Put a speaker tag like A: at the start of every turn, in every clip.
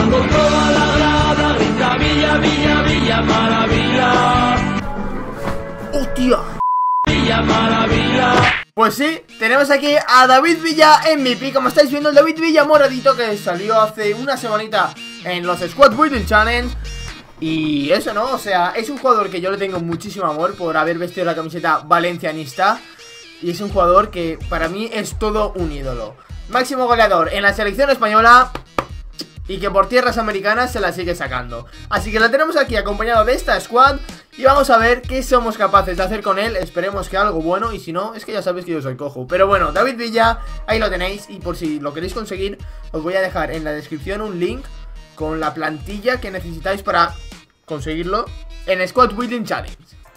A: con toda la grada, grita Villa, Villa, Villa Maravilla.
B: ¡Hostia!
A: Villa Maravilla.
B: Pues sí, tenemos aquí a David Villa MVP. Como estáis viendo, el David Villa moradito que salió hace una semanita en los Squad Building Challenge. Y eso, ¿no? O sea, es un jugador que yo le tengo muchísimo amor por haber vestido la camiseta valencianista. Y es un jugador que para mí es todo un ídolo. Máximo goleador en la selección española y que por tierras americanas se la sigue sacando. Así que la tenemos aquí acompañado de esta squad y vamos a ver qué somos capaces de hacer con él. Esperemos que algo bueno, y si no, es que ya sabéis que yo soy cojo. Pero bueno, David Villa, ahí lo tenéis. Y por si lo queréis conseguir, os voy a dejar en la descripción un link con la plantilla que necesitáis para conseguirlo en Squad Building Challenge.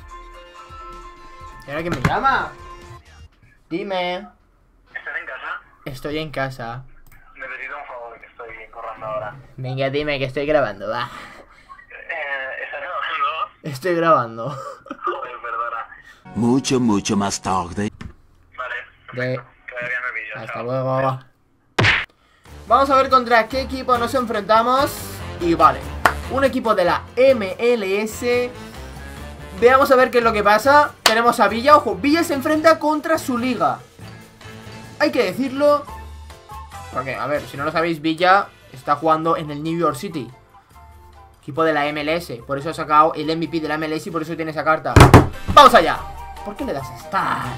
B: ¿Y ahora quién me llama? Dime.
C: ¿Estás en casa?
B: Estoy en casa.
C: Necesito un favor, que estoy corriendo ahora.
B: Venga, dime que estoy grabando, va.
C: ¿Estás grabando?
B: Estoy grabando.
C: Joder, perdona.
D: Mucho más tarde.
C: Vale,
B: De...
C: que vaya bien el vídeo.
B: Hasta
C: chao.
B: luego. Vamos a ver contra qué equipo nos enfrentamos. Y vale, un equipo de la MLS. Veamos a ver qué es lo que pasa. Tenemos a Villa, ojo, Villa se enfrenta contra su liga. Hay que decirlo, porque, a ver, si no lo sabéis, Villa está jugando en el New York City, equipo de la MLS. Por eso ha sacado el MVP de la MLS y por eso tiene esa carta. ¡Vamos allá! ¿Por qué le das a Start?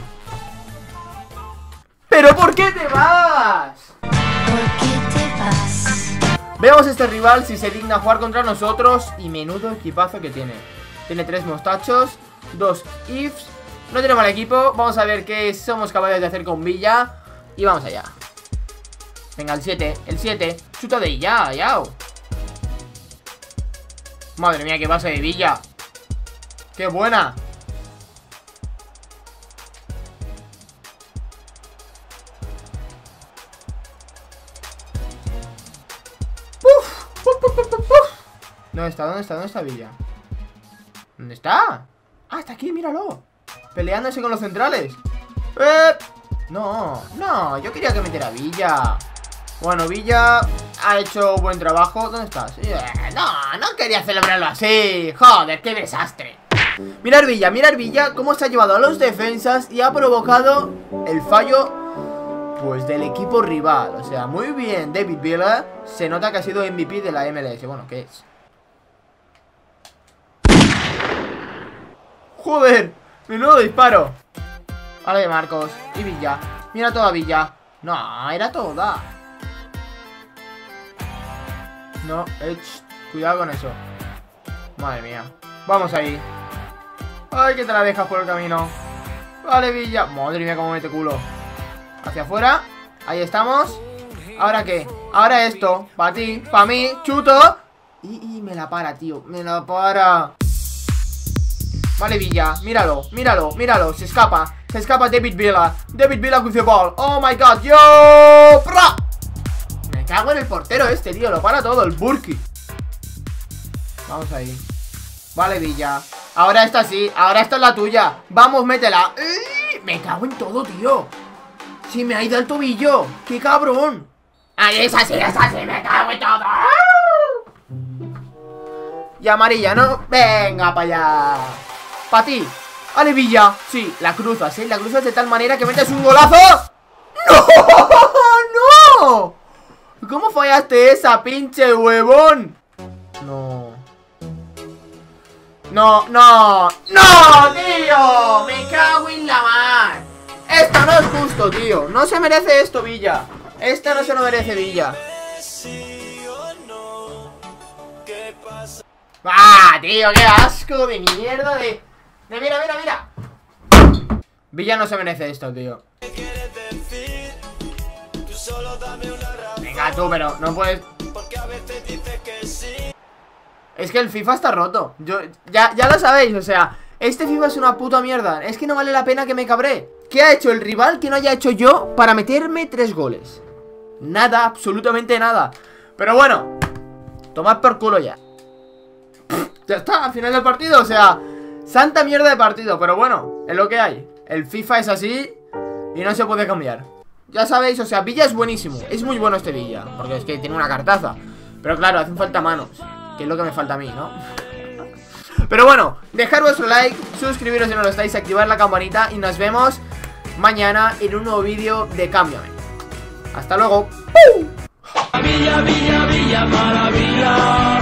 B: ¿Pero por qué te vas?
E: ¿Por qué te vas?
B: Veamos este rival si se digna jugar contra nosotros. Y menudo equipazo que tiene. Tiene 3 mostachos, 2 ifs. No tiene mal equipo. Vamos a ver qué somos capaces de hacer con Villa. Y vamos allá. Venga, el 7, el 7. Chuta de ya, ya. Madre mía, qué base de Villa. ¡Qué buena! ¿Dónde está? ¿Dónde está? ¿Dónde está Villa? ¿Dónde está? Ah, está aquí, míralo. Peleándose con los centrales. No, no, yo quería que metiera a Villa. Bueno, Villa ha hecho buen trabajo. ¿Dónde estás? No quería celebrarlo así. Joder, qué desastre. Mirar Villa cómo se ha llevado a los defensas y ha provocado el fallo, pues, del equipo rival. O sea, muy bien David Villa. Se nota que ha sido MVP de la MLS. Bueno, ¿qué es? ¡Joder! ¡Menudo disparo! Vale, Marcos. Y Villa. Mira toda Villa. No, era toda. No, cuidado con eso. Madre mía. Vamos ahí. Ay, que te la dejas por el camino. Vale, Villa. Madre mía, cómo mete culo. Hacia afuera. Ahí estamos. ¿Ahora qué? Ahora esto. Para ti, para mí. Chuto. Y me la para, tío. Me la para. Vale, Villa, míralo, míralo, míralo. Se escapa David Villa. David Villa with the ball. Oh my god, yo. ¡Pra! Me cago en el portero este, tío. Lo para todo, el Burki. Vamos ahí. Vale, Villa. Ahora esta sí, ahora esta es la tuya. Vamos, métela. Me cago en todo, tío. Sí, me ha ido al tobillo. ¡Qué cabrón! Ahí es así, me cago en todo. Y amarilla, ¿no? Venga para allá. Para ti. Vale, Villa. Sí, la cruzas, ¿eh? La cruzas de tal manera que metes un golazo. ¡No! ¡No! ¿Cómo fallaste esa, pinche huevón? No. No, no. ¡No, tío! Me cago en la mar. Esto no es justo, tío. No se merece esto, Villa. Esto no se lo merece, Villa. ¡Ah, tío! ¡Qué asco de mierda de mira! Villa no se merece esto, tío. Venga, tú, pero no puedes. Es que el FIFA está roto. Ya lo sabéis, o sea, este FIFA es una puta mierda. Es que no vale la pena que me cabré. ¿Qué ha hecho el rival que no haya hecho yo para meterme 3 goles? Nada, absolutamente nada. Pero bueno, tomad por culo ya. Ya está, al final del partido, o sea, santa mierda de partido. Pero bueno, es lo que hay. El FIFA es así y no se puede cambiar. Ya sabéis, o sea, Villa es buenísimo. Es muy bueno este Villa, porque es que tiene una cartaza. Pero claro, hacen falta manos, que es lo que me falta a mí, ¿no? Pero bueno, dejad vuestro like, suscribiros si no lo estáis, activar la campanita y nos vemos mañana en un nuevo vídeo de Cámbiame. Hasta luego.
A: Villa, Villa, Villa Maravilla.